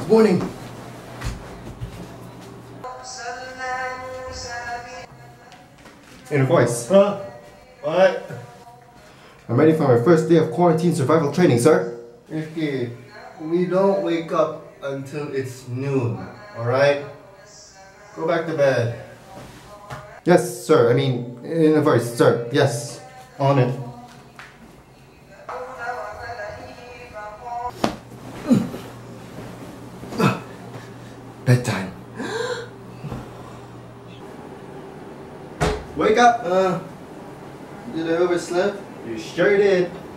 Good morning. In a voice. Huh? What? I'm ready for my first day of quarantine survival training, sir. Rifqi, we don't wake up until it's noon, alright? Go back to bed. Yes, sir. I mean, in a voice, sir. Yes. On it. Bedtime. Wake up! Did I oversleep? You sure did.